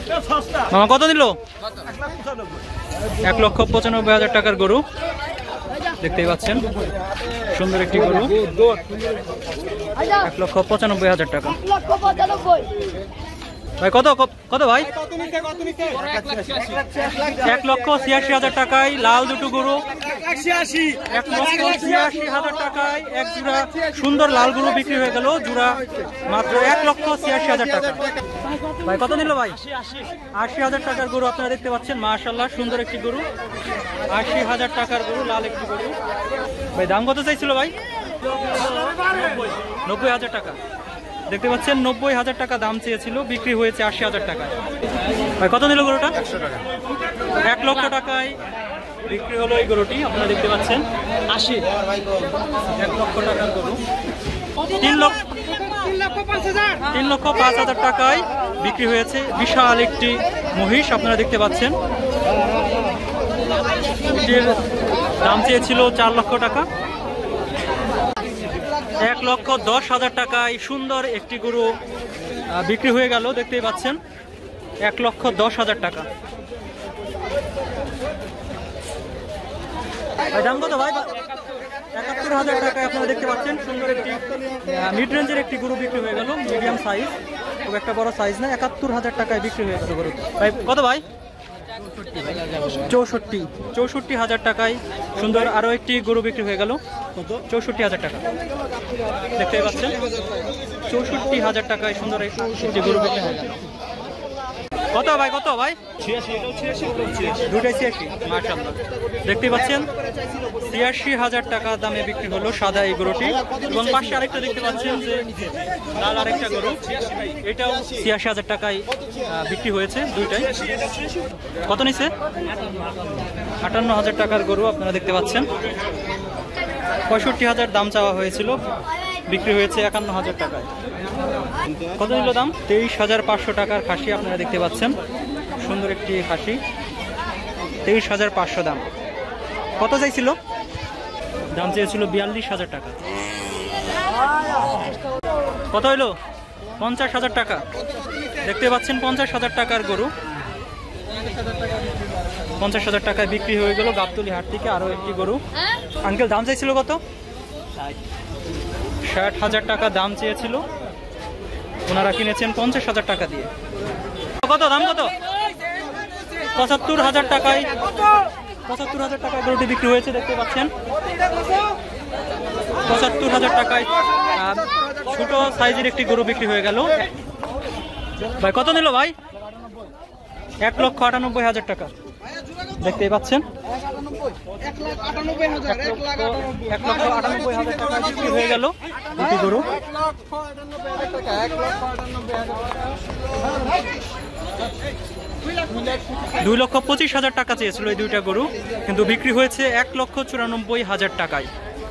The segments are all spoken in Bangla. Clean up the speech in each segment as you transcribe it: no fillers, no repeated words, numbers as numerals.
মামা কত নিল? 1,95,000 টাকার গরু দেখতেই পাচ্ছেন, সুন্দর একটি গরু, 1,95,000 টাকা। ভাই কত কত ভাই? 1,86,000 টাকায় লাল দুটো গরু, 1,86,000 টাকায় এক জোড়া সুন্দর লাল গরু বিক্রি হয়ে গেল, জোড়া মাত্র 1,86,000 টাকা। ভাই কত নিল ভাই? 80,000 টাকার গরু আপনারা দেখতে পাচ্ছেন, মাশাআল্লাহ সুন্দর একটি গরু, 80,000 টাকার গরু, লাল একটি গরু। ভাই দাম কত চাইছিল ভাই? 90,000 টাকা দেখতে পাচ্ছেন, 90,000 টাকা দাম চেয়েছিল, বিক্রি হয়েছে 80,000 টাকায়। ভাই কত নিল গরুটা? 1 লক্ষ টাকায় বিক্রি হলো এই গরুটি, আপনারা দেখতে পাচ্ছেন, 1 লক্ষ টাকার গরু, 3,05,000 টাকায় বিক্রি হয়েছে বিশাল একটি মহিষ, আপনারা দেখতে পাচ্ছেন, এটির দাম চেয়েছিল 4 লক্ষ টাকা। 1,10,000 টাকায় সুন্দর একটি গরু বিক্রি হয়ে গেল, দেখতেই পাচ্ছেন, 1,10,000 টাকা। দাম কত ভাই? 71,000 টাকায় আপনারা দেখতে পাচ্ছেন, সুন্দর একটি মিড রেঞ্জের একটি গরু বিক্রি হয়ে গেল, মিডিয়াম সাইজ, খুব একটা বড় সাইজ না, 71,000 টাকায় বিক্রি হয়ে গেল গরু। ভাই কত ভাই? 64,000 টাকায় সুন্দর আরো একটি গরু বিক্রি হয়ে গেল, 64,000 টাকা দেখতে পাচ্ছেন, 64,000 টাকায় সুন্দর একটি গরু বিক্রি হয়ে গেল। কত ভাই? কত ভাই? 86, মাশাআল্লাহ দেখতে পাচ্ছেন, 86,000 টাকা দামে বিক্রি হলো সাদা এই গরুটি, এবং পাশে আরেকটা দেখতে পাচ্ছেন যে লাল আরেকটা গরু, এটাও 86,000 টাকায় বিক্রি হয়েছে, দুইটাই। কত নিছে? 58,000 টাকার গরু আপনারা দেখতে পাচ্ছেন, 65,000 দাম চাওয়া হয়েছিল, বিক্রি হয়েছে 51,000 টাকায়। কত নিল দাম? 23,500 টাকার খাসি আপনারা দেখতে পাচ্ছেন, সুন্দর একটি খাসি, 23,500 দাম। কত চাইছিল? দাম চেয়েছিল 42,000 টাকা। কত হইল? 50,000 টাকা দেখতে পাচ্ছেন, 50,000 টাকার গরু, 50,000 টাকায় বিক্রি হয়ে গেল গাবতলী হাট থেকে আরো একটি গরু। আঙ্কেল দাম চাইছিল কত? 60,000 টাকা দাম চেয়েছিল, ওনারা কিনেছেন 50,000 টাকা দিয়ে। কত দাম? কত? 75,000 টাকায়, 75,000 টাকায় গরুটি বিক্রি হয়েছে, দেখতে পাচ্ছেন, 75,000 টাকায় ছোট সাইজের একটি গরু বিক্রি হয়ে গেল। ভাই কত নিল ভাই? 1,98,000 টাকা দেখতেই পাচ্ছেন, 1,98,000 টাকা বিক্রি হয়ে গেল দুটি গরু। 2,25,000 টাকা চেয়েছিল এই দুইটা গরু, কিন্তু বিক্রি হয়েছে 1,94,000 টাকায়।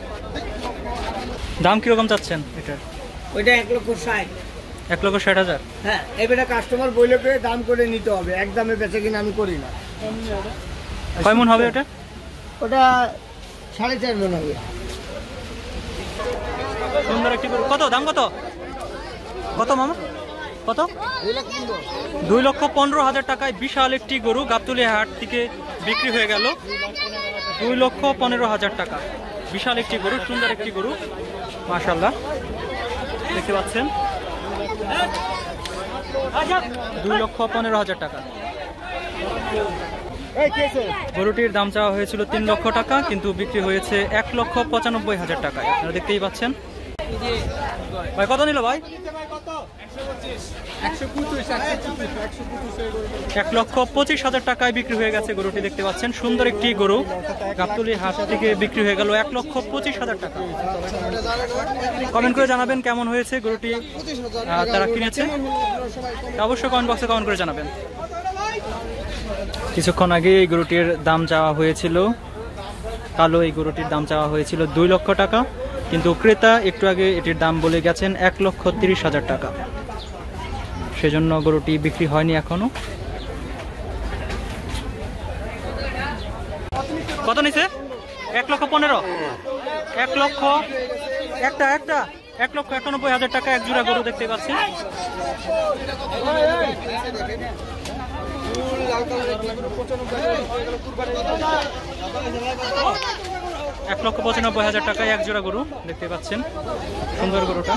দাম কিরকম চাচ্ছেন এটার? ওইটা 1,60,000। 1,60,000? হ্যাঁ, এবারে কাস্টমার বইলে পেয়ে দাম করে নিতে হবে, একদমে বেচে কিনা আমি করি না। কয় মন হবে ওটা? ওটা 4.5 মন হবে। সুন্দর একটি গরু। কত দাম? কত কত মামা? কত? 2,15,000 টাকায় বিশাল একটি গরু গাবতলী হাট থেকে বিক্রি হয়ে গেল, 2,15,000 টাকা বিশাল একটি গরু, সুন্দর একটি গরু, মাশাআল্লাহ দেখতে পাচ্ছেন, 2,15,000 টাকা। গরুটির দাম চাওয়া হয়েছিল 3 লক্ষ টাকা, কিন্তু বিক্রি হয়েছে 1,95,000 টাকায়, আপনারা দেখতেই পাচ্ছেন। ভাই কত নিল ভাই? 1,25,000 টাকায় বিক্রি হয়ে গেছে গরুটি, দেখতে পাচ্ছেন, সুন্দর একটি গরু গাবতলী হাট থেকে বিক্রি হয়ে গেল 1,25,000 টাকা। কমেন্ট করে জানাবেন কেমন হয়েছে গরুটি, তারা কিনেছে, অবশ্যই কমেন্ট বক্সে কমেন্ট করে জানাবেন। কিছুক্ষণ আগে এই গরুটির দাম চাওয়া হয়েছিল, কালো এই গরুটির দাম চাওয়া হয়েছিল 2 লক্ষ টাকা, কিন্তু ক্রেতা একটু আগে এটির দাম বলে গেছেন 1,30,000 টাকা, সেজন্য গরুটি বিক্রি হয়নি এখনো। কত নিছে? 1,15,000, 1,91,000 টাকা এক জোড়া গরু দেখতে পাচ্ছেন, $1,95,000 টাকায় এক জোড়া গরু দেখতে পাচ্ছেন, সুন্দর গরুটা।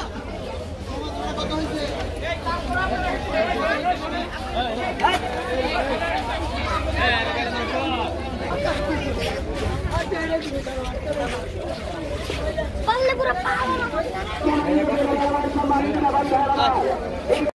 Palle pura